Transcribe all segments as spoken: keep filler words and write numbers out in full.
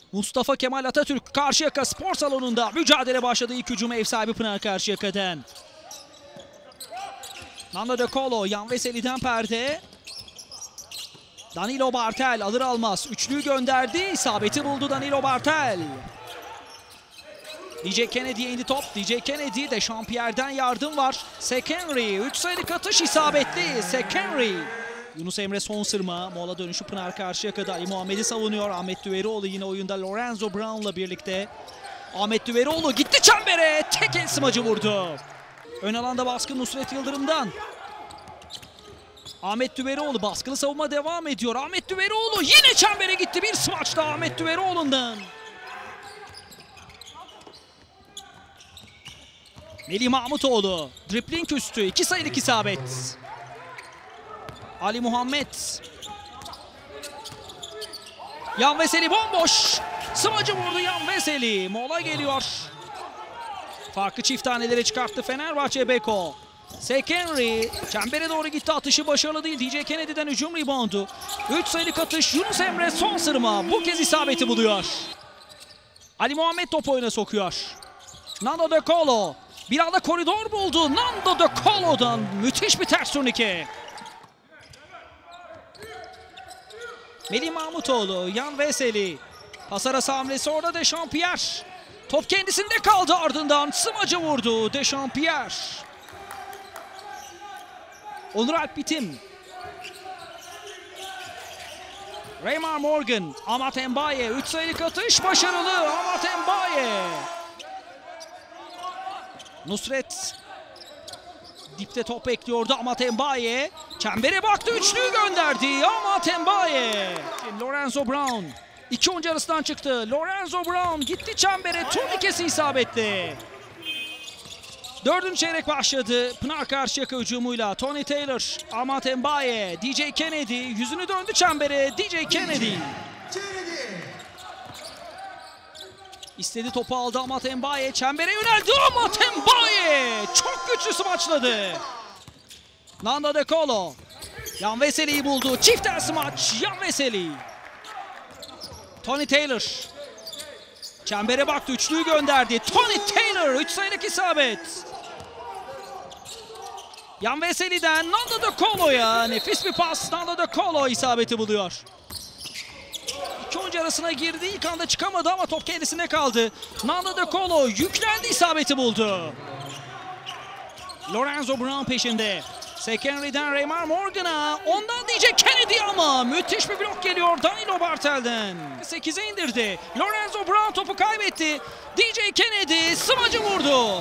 Mustafa Kemal Atatürk Karşıyaka Spor Salonu'nda mücadele başladı. İlk hücumu ev sahibi Pınar Karşıyaka'dan. Nando De Colo, Yan Veseli'den perde. Danilo Bartel alır almaz üçlüyü gönderdi. İsabeti buldu Danilo Bartel. D J Kennedy'ye indi top. D J Kennedy, Dechampierre'den yardım var. Sekenri, üç sayılık atış isabetli. Sekenri. Yunus Emre son sırma. Mola dönüşü Pınar Karşıyaka'da. Ali Muhammed'i savunuyor. Ahmet Düverioğlu yine oyunda Lorenzo Brown'la birlikte. Ahmet Düverioğlu gitti çembere. Tek el smacı vurdu. Ön alanda baskı Nusret Yıldırım'dan. Ahmet Düverioğlu baskılı savunma devam ediyor. Ahmet Düverioğlu yine çembere gitti. Bir smaç da Ahmet Düverioğlu'ndan. Melih Mahmutoğlu dripling üstü. iki sayılık isabet. Ali Muhammed. Yan Veseli bomboş. Smacı vurdu Yan Veseli. Mola geliyor. Farkı çift tanelere çıkarttı Fenerbahçe Beko. Sekenri çembere doğru gitti. Atışı başarılı değil. D J Kennedy'den hücum reboundu. üç sayılık atış. Yunus Emre son sırma. Bu kez isabeti buluyor. Ali Muhammed topu oyuna sokuyor. Nando De Colo. Bir anda koridor buldu. Nando De Colo'dan müthiş bir ters turnike. Melih Mahmutoğlu, Yan Veseli. Pas arası hamlesi orada Dechampierre. Top kendisinde kaldı, ardından smacı vurdu Dechampierre. Onur Alp Bitim. Raymar Morgan, Amat Mbaye. üç sayılık atış başarılı Amat Mbaye. Nusret. Dipte top bekliyordu Amat Mbaye. Çembere baktı, üçlüyü gönderdi Amat Mbaye. Lorenzo Brown. İki oyuncu arasından çıktı. Lorenzo Brown gitti çembere. Turnikesi isabetli. Dördüncü çeyrek başladı. Pınar Karşıyaka hücumuyla Tony Taylor, Amat Mbaye, D J Kennedy yüzünü döndü çembere. D J Kennedy. İstedi, topu aldı Amat Mbaye. Çembere yöneldi Amat Mbaye. Çok güçlü smaçladı. Nando De Colo. Yan Veseli'yi buldu. Çifter smaç. Yan Veseli. Tony Taylor. Çembere baktı. Üçlüyü gönderdi. Tony Taylor. Üç sayılık isabet. Yan Veseli'den Nando De Colo'ya nefis bir pas. Nando De Colo isabeti buluyor. İki oyuncu arasına girdi. İlk anda çıkamadı ama top kendisine kaldı. Nando De Colo yüklendi, isabeti buldu. Lorenzo Brown peşinde. Sekenri'den Raymar Morgan'a. Ondan D J Kennedy ama müthiş bir blok geliyor Danilo Bartel'den. sekize indirdi. Lorenzo Brown topu kaybetti. D J Kennedy smacı vurdu.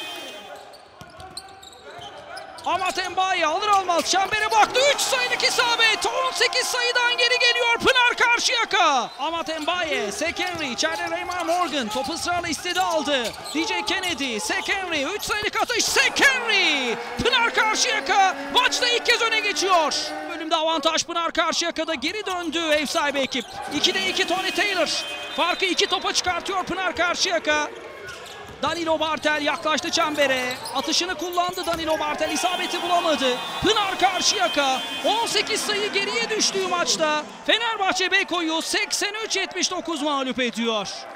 Amat Mbaye alır almaz çembere baktı. üç sayılık isabet. on sekiz sayıdan geri geliyor Pınar Karşıyaka. Amat Mbaye, Sekenri, içeride Raymar Morgan. Topu ısrarla istedi, aldı. D J Kennedy, Sekenri, üç sayılık atış. Sekenri. Pınar Karşıyaka maçta ilk kez öne geçiyor. Bölümde avantaj Pınar Karşıyaka'da, geri döndü ev sahibi ekip. ikide iki Tony Taylor. Farkı iki topa çıkartıyor Pınar Karşıyaka. Danilo Bartel yaklaştı çembere. Atışını kullandı Danilo Bartel. İsabeti bulamadı. Pınar Karşıyaka on sekiz sayı geriye düştüğü maçta Fenerbahçe Beko'yu seksen üç yetmiş dokuz mağlup ediyor.